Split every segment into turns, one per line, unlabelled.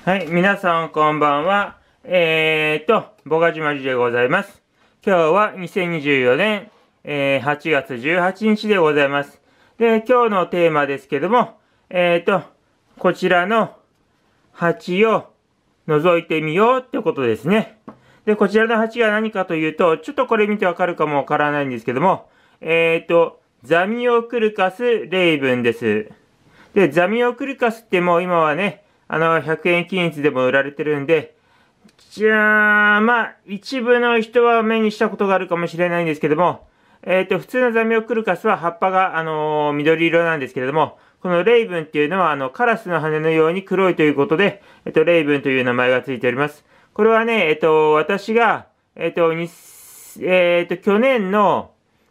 はい、皆さんこんばんは。ボガジマジでございます。今日は2024年、8月18日でございます。で、今日のテーマですけども、こちらの鉢を覗いてみようってことですね。で、こちらの鉢が何かというと、ちょっとこれ見てわかるかもわからないんですけども、ザミオクルカスレイブンです。で、ザミオクルカスってもう今はね、100円均一でも売られてるんで、じゃあ、一部の人は目にしたことがあるかもしれないんですけども、普通のザミオクルカスは葉っぱが、緑色なんですけれども、このレイブンっていうのは、カラスの羽のように黒いということで、レイブンという名前がついております。これはね、私が、去年の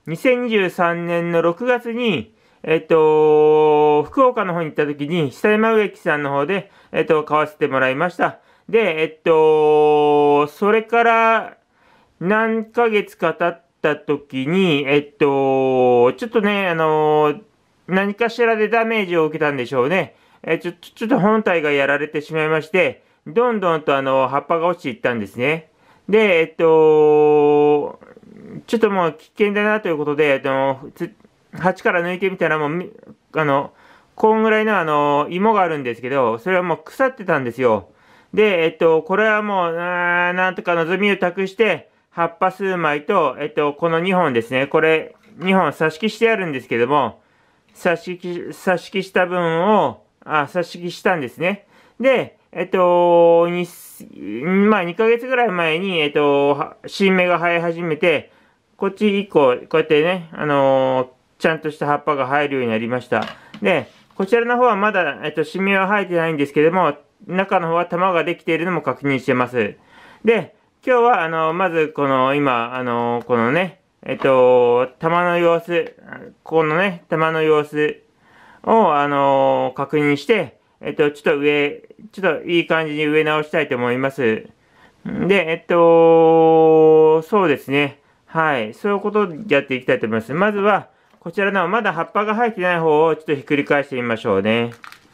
2023年の6月に、福岡の方に行った時に、久山植木さんの方で、買わせてもらいました。で、それから何ヶ月か経った時に、ちょっとね、何かしらでダメージを受けたんでしょうね。ちょっと本体がやられてしまいまして、どんどんと葉っぱが落ちていったんですね。で、ちょっともう危険だなということで、鉢から抜いてみたらもう、こんぐらいの芋があるんですけど、それはもう腐ってたんですよ。で、これはもう、なんとか望みを託して、葉っぱ数枚と、この2本ですね。これ、2本挿し木してあるんですけども、挿し木した分を、挿し木したんですね。で、2ヶ月ぐらい前に、新芽が生え始めて、こっち1個、こうやってね、ちゃんとした葉っぱが生えるようになりました。で、こちらの方はまだ、新芽は生えてないんですけども、中の方は玉ができているのも確認してます。で、今日は、まず、今、このね、玉の様子、このね、玉の様子を、確認して、ちょっといい感じに植え直したいと思います。で、そうですね。はい。そういうことをやっていきたいと思います。まずは、こちらのまだ葉っぱが生えてない方をちょっとひっくり返してみましょうね。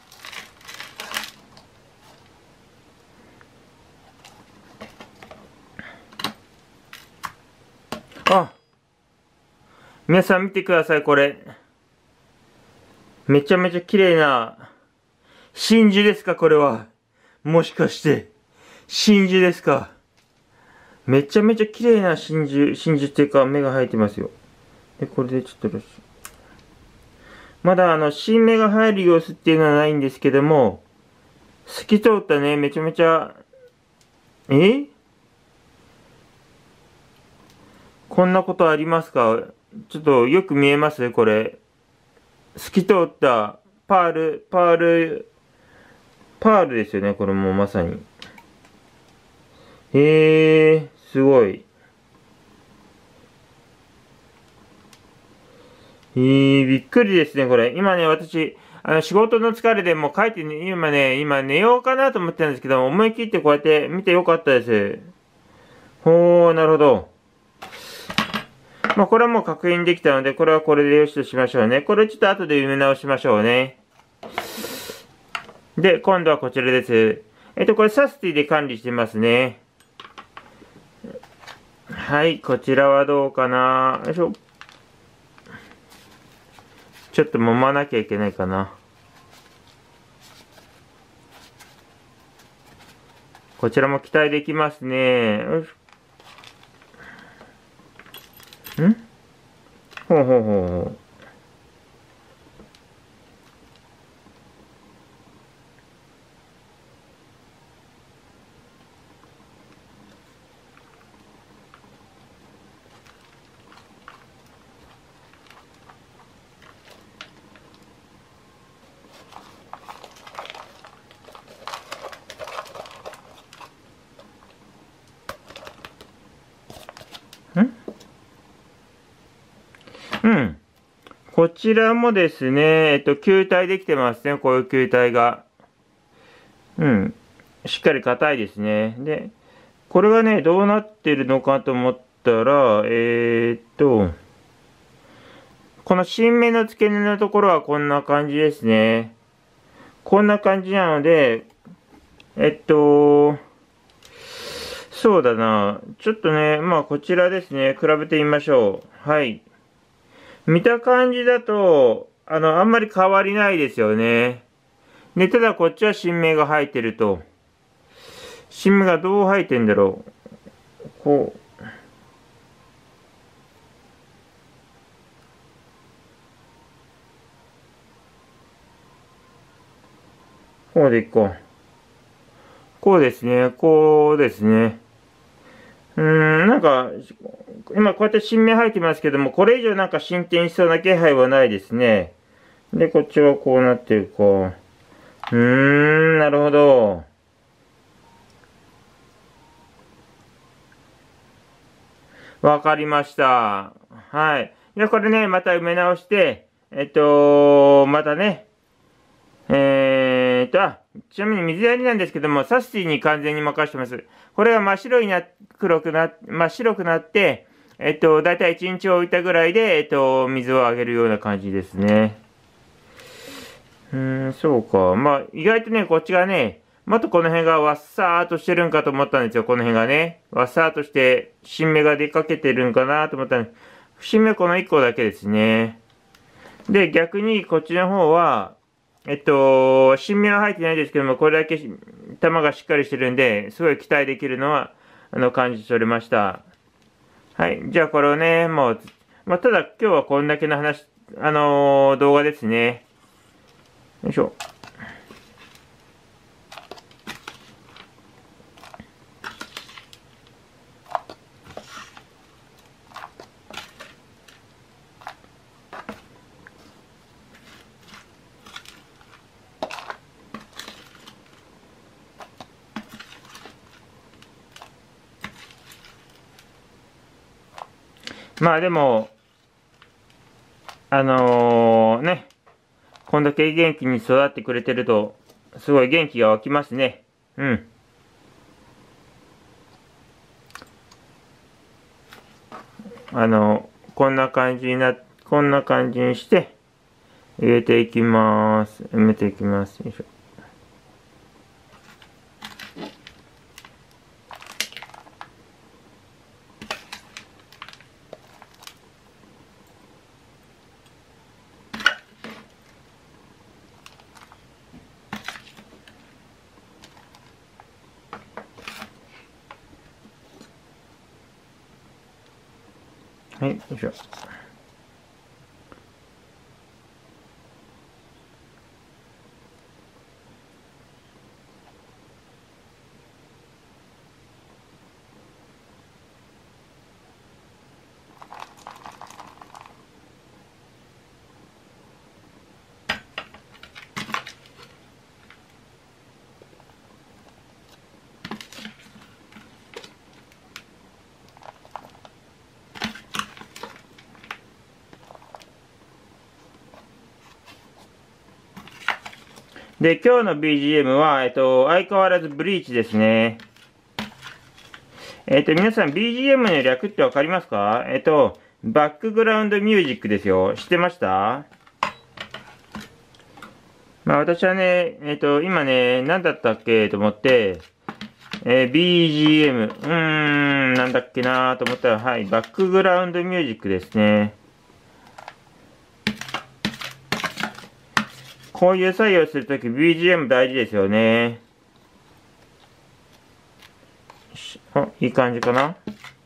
皆さん見てください、これ。めちゃめちゃ綺麗な真珠ですか、これは。もしかして、真珠ですか。めちゃめちゃ綺麗な真珠っていうか芽が生えてますよ。で、これでちょっと、まだ新芽が生える様子っていうのはないんですけども、透き通ったね、めちゃめちゃ、こんなことありますか？ちょっとよく見えますこれ。透き通ったパールですよね、これもまさに。すごい。びっくりですね、これ。今ね、私、仕事の疲れでもう帰ってね、今寝ようかなと思ってたんですけど、思い切ってこうやって見てよかったです。なるほど。これはもう確認できたので、これはこれでよしとしましょうね。これちょっと後で埋め直しましょうね。で、今度はこちらです。これサスティで管理してますね。はい、こちらはどうかな。よいしょ。ちょっと揉まなきゃいけないかな。こちらも期待できますね。よいしょ。ほうほうほうほう。こちらもですね、球体できてますね。こういう球体が。しっかり硬いですね。で、これがね、どうなってるのかと思ったら、この新芽の付け根のところはこんな感じですね。こんな感じなので、 そうだな。ちょっとね、まあこちらですね、比べてみましょう。はい。見た感じだと、あんまり変わりないですよね。で、ただこっちは新芽が生えてると。新芽がどう生えてんだろう。こう。こうでいこう。こうですね。こうですね。なんか、今こうやって新芽生えてますけども、これ以上なんか進展しそうな気配はないですね。で、こっちはこうなってるか。なるほど。わかりました。はい。じゃあこれね、また埋め直して、またね、ちなみに水やりなんですけども、サスティに完全に任せてます。これが真っ白にな、真っ白くなって、だいたい1日置いたぐらいで、水をあげるような感じですね。そうか。まあ、意外とね、こっちがね、もっとこの辺がわっさーっとしてるんかと思ったんですよ、この辺がね。わっさーっとして、新芽が出かけてるんかなと思ったんです。新芽この1個だけですね。で、逆にこっちの方は、新芽は入ってないですけども、これだけ玉がしっかりしてるんで、すごい期待できるのは、感じ取れました。はい。じゃあこれをね、もう、まあ、ただ今日はこんだけの話、動画ですね。よいしょ。まあでも、ね、こんだけ元気に育ってくれてると、すごい元気が湧きますね。うん。こんな感じにこんな感じにして、入れていきます。埋めていきます。よいしょ。はい、よいしょ。で、今日の BGM は、相変わらずブリーチですね。皆さん BGM の略ってわかりますか？バックグラウンドミュージックですよ。知ってました？まあ私はね、今ね、何だったっけと思って、BGM、なんだっけなと思ったら、はい、バックグラウンドミュージックですね。こういう作業するとき BGM 大事ですよね。あ、いい感じかな？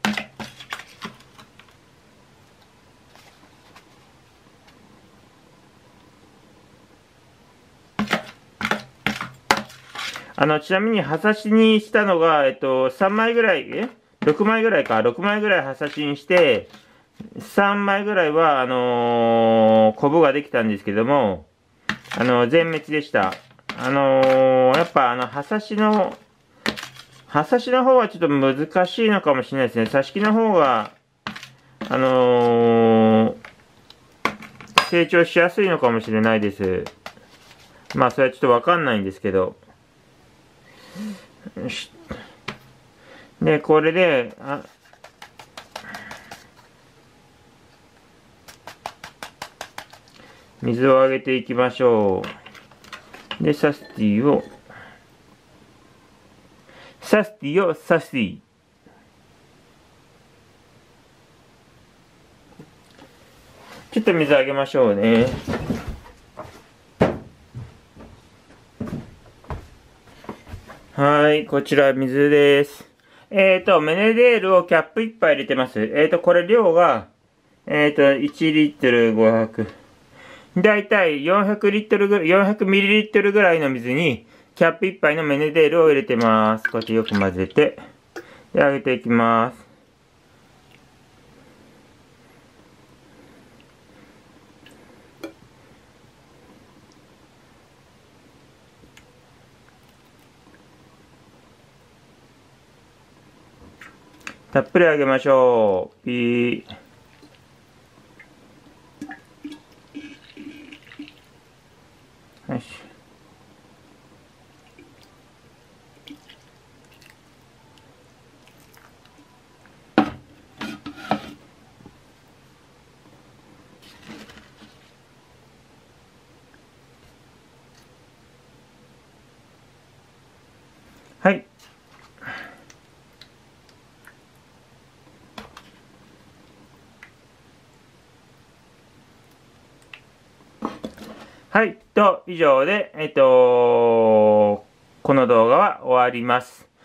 ちなみに、葉差しにしたのが、3枚ぐらい、6枚ぐらいか、6枚ぐらい葉差しにして、3枚ぐらいは、コブができたんですけども、全滅でした。やっぱ、葉差しの方はちょっと難しいのかもしれないですね。挿し木の方が、成長しやすいのかもしれないです。まあ、それはちょっとわかんないんですけど。よし。で、これで、水をあげていきましょう。で、サスティを、 サスティをサスティ。ちょっと水あげましょうね。はい、こちら水です。メネデールをキャップ1杯入れてます。これ量が、1リットル500。だいたい400リットルぐらい、400ミリリットルぐらいの水に、キャップ1杯のメネデールを入れてます。こうやってよく混ぜて、で、揚げていきます。たっぷり揚げましょう。ピー。よし。はい。はい。以上で、この動画は終わります。